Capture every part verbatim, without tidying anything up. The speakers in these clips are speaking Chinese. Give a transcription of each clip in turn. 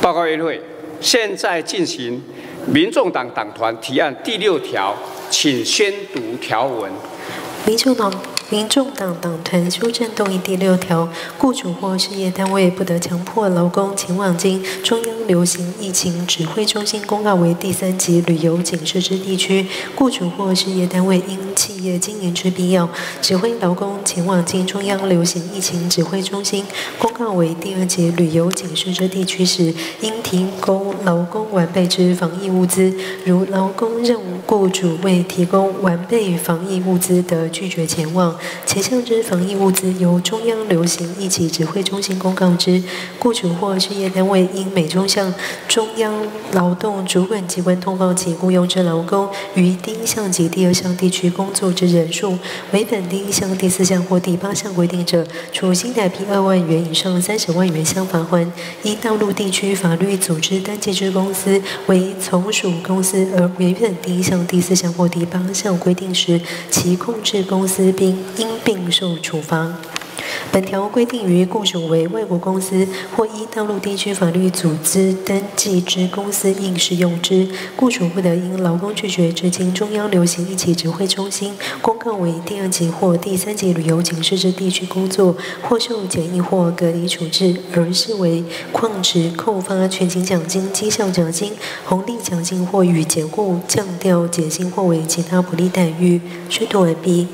报告院会，现在进行民众党党团提案第六条，请宣读条文。 民众党民众党党团修正动议第六条，雇主或事业单位不得强迫劳工前往经中央流行疫情指挥中心公告为第三级旅游警示之地区，雇主或事业单位因企业经营之必要，指挥劳工前往经中央流行疫情指挥中心公告为第二级旅游警示之地区时，应提供劳工完备之防疫物资，如劳工认雇主未提供完备防疫物资的拒绝前往，前项之防疫物资由中央流行疫情指挥中心公告之，雇主或事业单位应每周向中央劳动主管机关通报其雇用之劳工于第一项及第二项地区工作之人数，违反第一项、第四项或第八项规定者，处新台币二万元以上三十万元相罚锾。依大陆地区法律组织登记之公司为从属公司而违反第一项、第四项或第八项规定时，其控制公司并应并受处罚。本条规定于雇主为外国公司或依大陆地区法律组织登记之公司应适用之。雇主不得因劳工拒绝至经中央流行疫情指挥中心公告为第二级或第三级旅游警示之地区工作，或受检疫或隔离处置，而视为旷职、扣发全勤奖金、绩效奖金、红利奖金或予解雇、降调、减薪或为其他不利待遇。宣读完毕。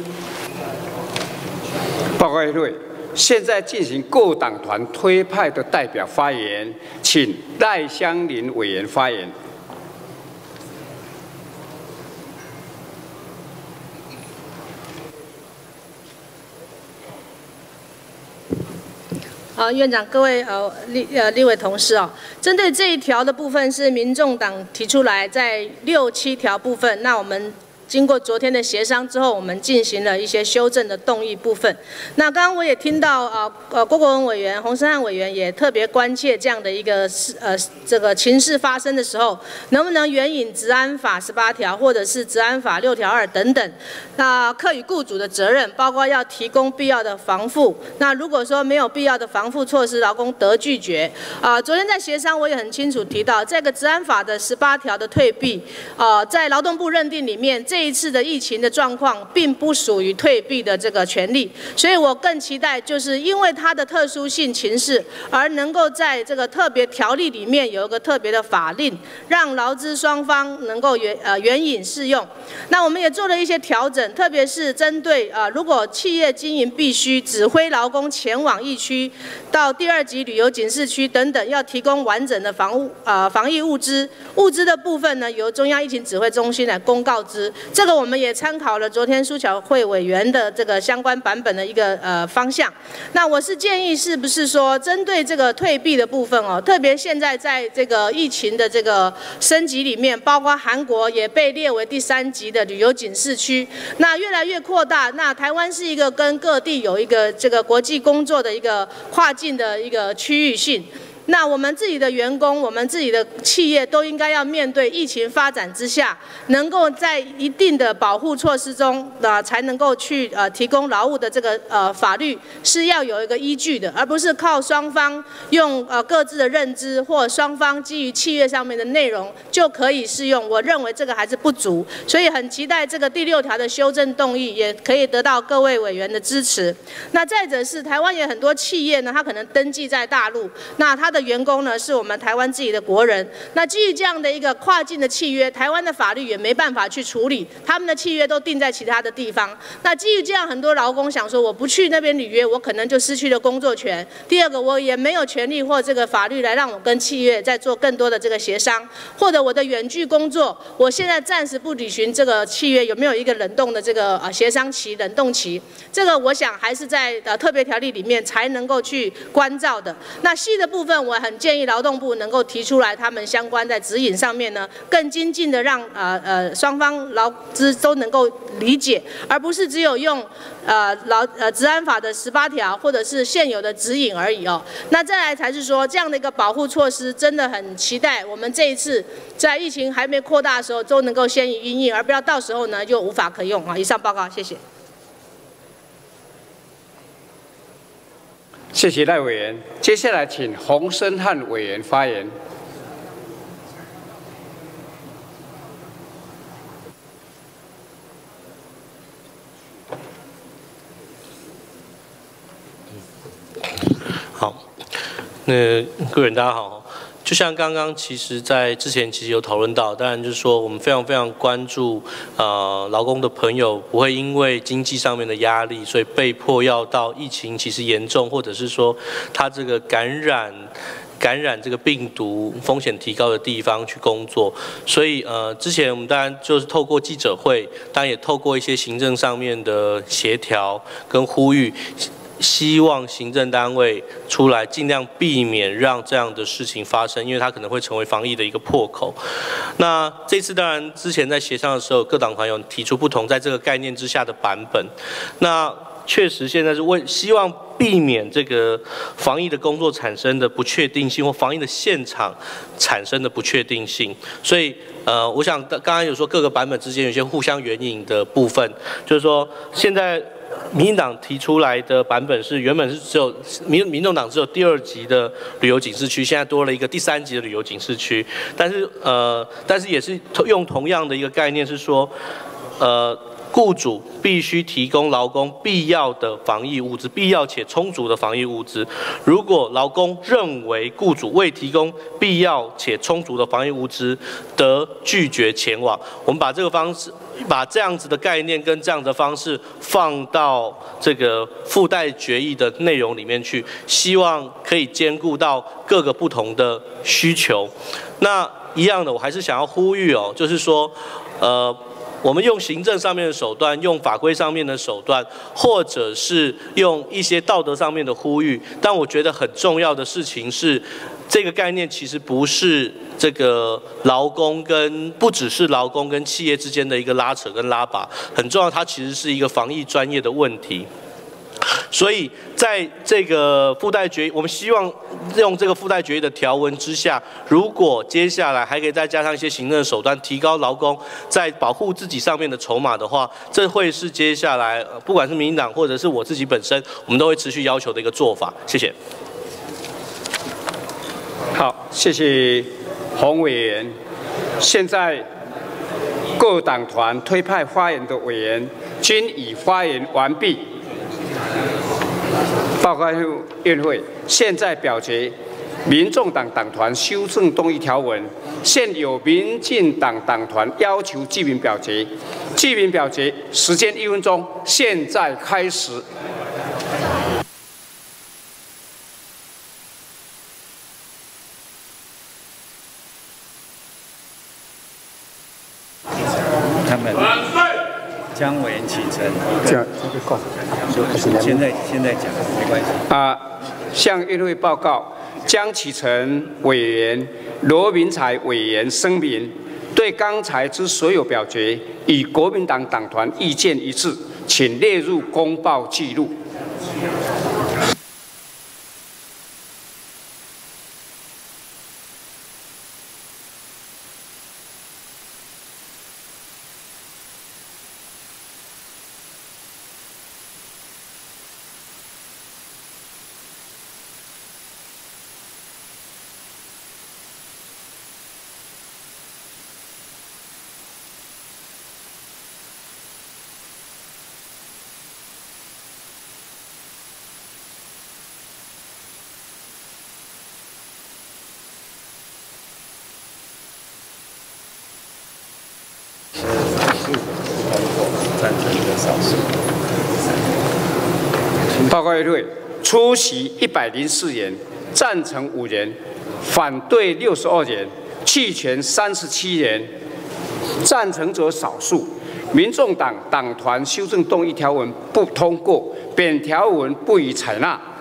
报告院会，现在进行各党团推派的代表发言，请赖香伶委员发言。 好，院长、各位呃立呃立委同事哦，针对这一条的部分是民众党提出来，在六七条部分，那我们经过昨天的协商之后，我们进行了一些修正的动议部分。那刚刚我也听到啊呃郭国文委员、洪申翰委员也特别关切这样的一个呃这个情势发生的时候，能不能援引治安法十八条或者是治安法六条二等等，那课予雇主的责任，包括要提供必要的防护。那如果说没有必要的防护措施，劳工得拒绝。啊、呃，昨天在协商我也很清楚提到，这个治安法的十八条的退避，呃，在劳动部认定里面这。这一次的疫情的状况并不属于退避的这个权利，所以我更期待就是因为它的特殊性情势，而能够在这个特别条例里面有一个特别的法令，让劳资双方能够援呃援引适用。那我们也做了一些调整，特别是针对呃如果企业经营必须指挥劳工前往疫区、到第二级旅游警示区等等，要提供完整的防务呃防疫物资，物资的部分呢由中央疫情指挥中心来公告之。这个我们也参考了昨天苏巧慧委员的这个相关版本的一个呃方向。那我是建议，是不是说针对这个退避的部分哦，特别现在在这个疫情的这个升级里面，包括韩国也被列为第三级的旅游警示区，那越来越扩大。那台湾是一个跟各地有一个这个国际工作的一个跨境的一个区域性。那我们自己的员工，我们自己的企业都应该要面对疫情发展之下，能够在一定的保护措施中，呃，才能够去呃提供劳务的这个呃法律是要有一个依据的，而不是靠双方用呃各自的认知或双方基于契约上面的内容就可以适用。我认为这个还是不足，所以很期待这个第六条的修正动议也可以得到各位委员的支持。那再者是台湾也很多企业呢，它可能登记在大陆，那它的员工呢是我们台湾自己的国人，那基于这样的一个跨境的契约，台湾的法律也没办法去处理，他们的契约都定在其他的地方。那基于这样，很多劳工想说，我不去那边履约，我可能就失去了工作权。第二个，我也没有权利或这个法律来让我跟企业再做更多的这个协商，或者我的远距工作，我现在暂时不履行这个契约，有没有一个冷冻的这个呃协商期、冷冻期？这个我想还是在呃特别条例里面才能够去关照的。那细的部分。我很建议劳动部能够提出来，他们相关在指引上面呢，更精进的让呃呃双方劳资都能够理解，而不是只有用呃劳呃治安法的十八条或者是现有的指引而已哦。那再来才是说这样的一个保护措施，真的很期待我们这一次在疫情还没扩大的时候都能够先予因应，而不要到时候呢就无法可用啊。以上报告，谢谢。 谢谢赖委员。接下来请洪申翰委员发言。 好，那各位人大家好。就像刚刚其实在之前其实有讨论到，当然就是说我们非常非常关注呃劳工的朋友不会因为经济上面的压力，所以被迫要到疫情其实严重，或者是说他这个感染。感染这个病毒风险提高的地方去工作，所以呃，之前我们当然就是透过记者会，当然也透过一些行政上面的协调跟呼吁，希望行政单位出来尽量避免让这样的事情发生，因为它可能会成为防疫的一个破口。那这次当然之前在协商的时候，各党团有提出不同在这个概念之下的版本，那确实现在是为希望避免这个防疫的工作产生的不确定性，或防疫的现场产生的不确定性。所以，呃，我想刚刚有说各个版本之间有些互相援引的部分，就是说现在民进党提出来的版本是原本是只有民民众党只有第二级的旅游警示区，现在多了一个第三级的旅游警示区，但是呃，但是也是用同样的一个概念是说，呃。雇主必须提供劳工必要的防疫物资，必要且充足的防疫物资。如果劳工认为雇主未提供必要且充足的防疫物资，得拒绝前往。我们把这个方式，把这样子的概念跟这样的方式放到这个附带决议的内容里面去，希望可以兼顾到各个不同的需求。那一样的，我还是想要呼吁哦，就是说，呃。我们用行政上面的手段，用法规上面的手段，或者是用一些道德上面的呼吁。但我觉得很重要的事情是，这个概念其实不是这个劳工跟不只是劳工跟企业之间的一个拉扯跟拉拔，很重要，它其实是一个防疫专业的问题。所以在这个附带决议，我们希望用这个附带决议的条文之下，如果接下来还可以再加上一些行政手段，提高劳工在保护自己上面的筹码的话，这会是接下来不管是民进党或者是我自己本身，我们都会持续要求的一个做法。谢谢。 好，谢谢洪委员。现在各党团推派发言的委员均已发言完毕。报告院会，现在表决民众党党团修正动议条文。现有民进党党团要求记名表决，记名表决时间一分钟，现在开始。 他们将委员启程。这样这个够。现在现在讲没关系。 啊，向院会报告，江启臣委员、罗明才委员声明，对刚才之所有表决与国民党党团意见一致，请列入公报记录。报告院会，出席一百零四人，赞成五人，反对六十二人，弃权三十七人，赞成者少数。民众党党团修正动议条文不通过，本条文不予采纳。